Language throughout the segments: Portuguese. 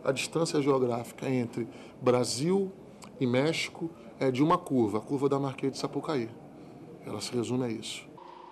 a distância geográfica entre Brasil e México é de uma curva, a curva da Marquês de Sapucai. Ela se resume a isso.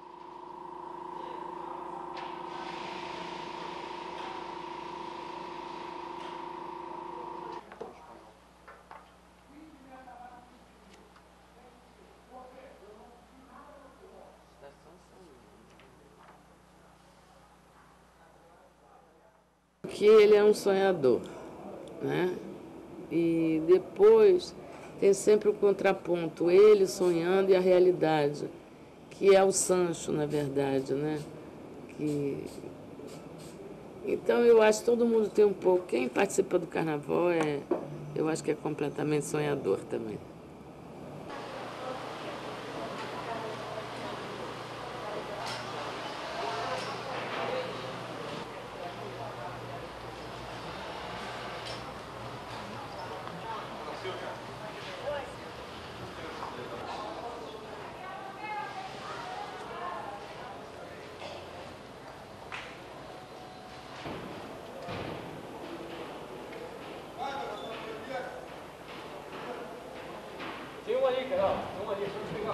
Que ele é um sonhador, né? E depois tem sempre o contraponto, ele sonhando e a realidade, que é o Sancho, na verdade, né? Então eu acho que todo mundo tem um pouco, quem participa do carnaval eu acho que é completamente sonhador também. Tem um ali, cara, tem um ali,